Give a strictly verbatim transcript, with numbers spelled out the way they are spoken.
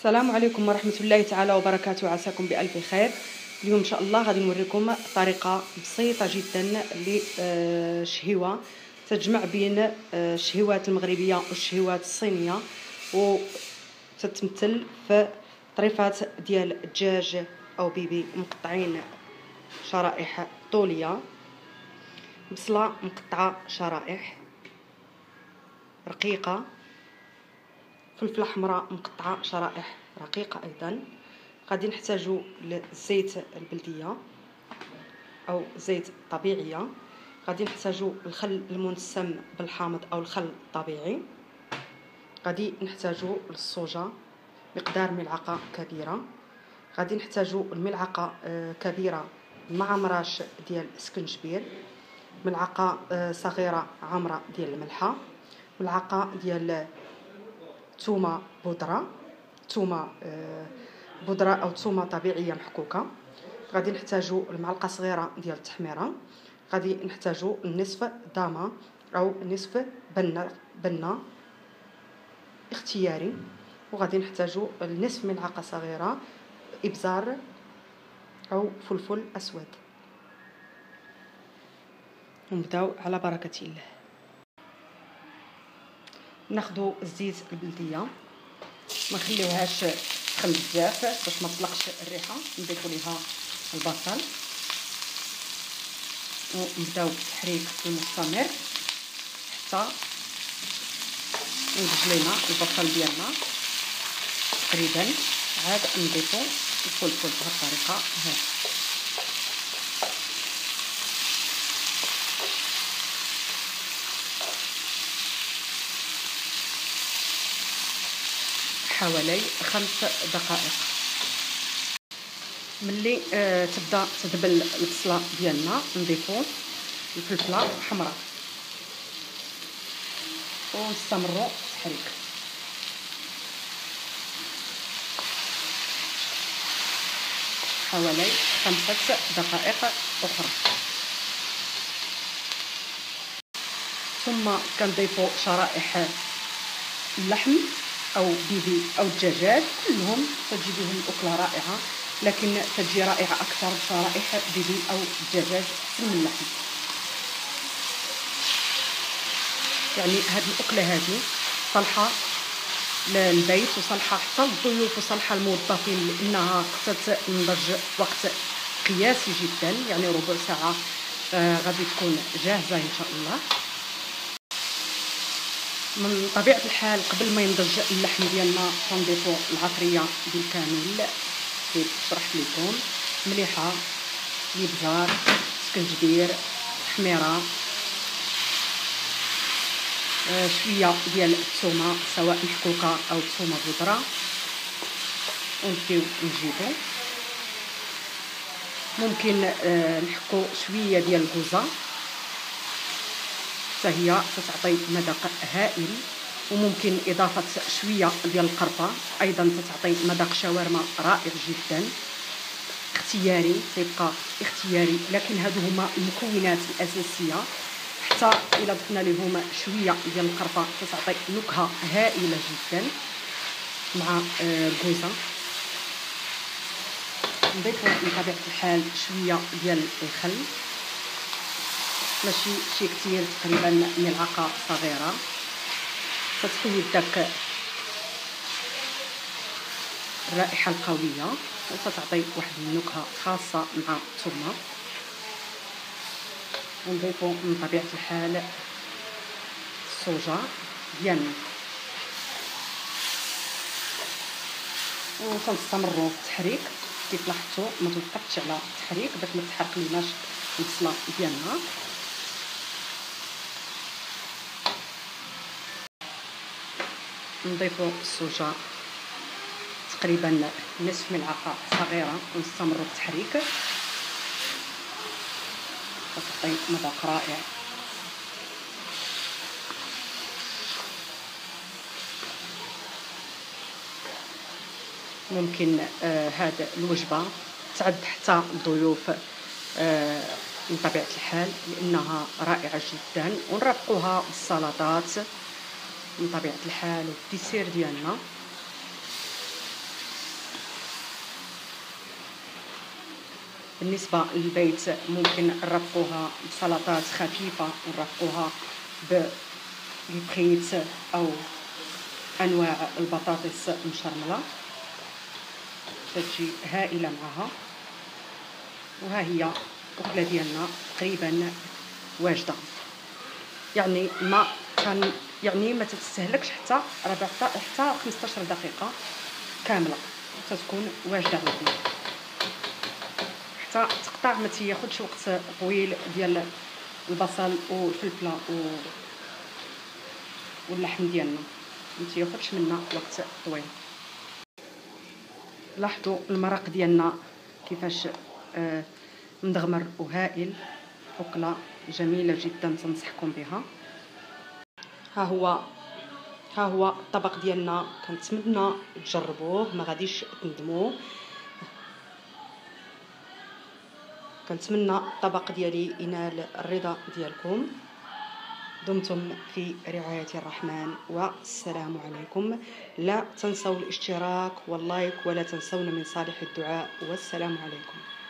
السلام عليكم ورحمة الله تعالى وبركاته، عساكم بألف خير. اليوم إن شاء الله غادي نوريكم طريقة بسيطة جدا لشهوة تجمع بين الشهوات المغربية والشهوات الصينية، وتتمثل في طريفات ديال الدجاج أو بيبي مقطعين شرائح طولية، بصلة مقطعة شرائح رقيقة، فلفله حمراء مقطعه شرائح رقيقه ايضا. غادي نحتاجو للزيت البلديه او زيت طبيعيه، غادي نحتاجو الخل المنسم بالحامض او الخل الطبيعي، غادي نحتاجو للصوجه مقدار ملعقه كبيره، غادي نحتاجو الملعقه كبيره مع مراش ديال السكنجبير، ملعقه صغيره عامره ديال الملحه، ملعقه ديال ثومه بودره، ثومه بودره او ثومه طبيعيه محكوكه، غادي نحتاجو المعلقه صغيره ديال التحميره، غادي نحتاجو نصف دامه او نصف بنه بنه اختياري، وغادي نحتاجو نصف ملعقه صغيره ابزار او فلفل اسود. ونبداو على بركه الله. ناخذ الزيت البلديه، ما نخليوهاش تسخن بزاف باش ما تطلقش الريحه، نضيفوا ليها البصل ونبداو بالتحريك المستمر حتى ينضج لينا البصل ديالنا تقريبا. عاد نضيفوا الفلفل بهذه الطريقه هذه. حوالي خمس دقائق. ملي آه تبدا تذبل البصله ديالنا نضيفوا الفلفله الحمراء ونستمروا في التحريك. حوالي خمسة دقائق اخرى، ثم كنضيفوا شرائح اللحم او بيبي او الدجاج، كلهم تجي بهم اكله رائعه، لكن تجي رائعه اكثر بشرائح بيبي او الدجاج احسن من اللحم. يعني هذه الاكله هذه صالحه للبيت وصالحه حتى للضيوف وصالحه للموظفين، لانها تنضج وقت قياسي جدا، يعني ربع ساعه آه غادي تكون جاهزه ان شاء الله. من طبيعه الحال قبل ما ينضج اللحم ديالنا كنضيفوا العطريه بالكامل كيف شرحت لكم، مليحه، الابزار، سكنجبير، تحميره، آه شويه ديال الثومه سواء محكوكه او ثومه بودره، ونبداو نجيبو. ممكن آه نحكو شويه ديال الكوزه حتى هي تتعطي مذاق هائل، وممكن اضافه شويه ديال القرفه ايضا تتعطي مذاق شاورما رائع جدا. اختياري، تيبقى اختياري، لكن هادو هما المكونات الاساسيه. حتى الا ضفنا لهم شويه ديال القرفه تتعطي نكهه هائله جدا مع الكوزه. نضيفوا بطبيعه الحال شويه ديال الخل، ماشي شي كثير، تقريبا ملعقه صغيره، تتحيد داك الرائحه القويه وتتعطي واحد النكهه خاصه مع الثومه. ونضيفوا من طبيعه الحال الصوجه ديالنا وكنستمروا في التحريك. كيف لاحظتوا ما توقفتش على التحريك باش ما تحرق ليناش البصله ديالنا. نضيفوا الصوجه تقريبا نصف ملعقه صغيره ونستمروا في التحريك، تعطي مذاق رائع. ممكن آه هذا الوجبه تعد حتى الضيوف آه من طبيعه الحال، لانها رائعه جدا. ونرافقوها بالسلطات من طبيعه الحال والديسير ديالنا. بالنسبه للبيت ممكن نرافقوها بسلطات خفيفه، ونرافقوها بالبخيت او انواع البطاطس المشرمله، تجي هائله معها. وها هي الأكلة ديالنا تقريبا واجده، يعني ما كان يعني ما تتستهلكش حتى ربع حتى خمسطاش دقيقه كامله تتكون واجده عندنا، حتى تقطع ما تياخذش وقت طويل ديال البصل والفلفله واللحم ديالنا، ما تياخذش منا وقت طويل. لاحظوا المرق ديالنا كيفاش آه مدغمر وهائل، أكلة جميلة جدا تنصحكم بها. ها هو ها هو الطبق ديالنا، كنتمنى تجربوه ما غاديش تندموا. كنتمنى الطبق ديالي ينال الرضا ديالكم. دمتم في رعاية الرحمن، والسلام عليكم. لا تنسوا الاشتراك واللايك، ولا تنسون من صالح الدعاء، والسلام عليكم.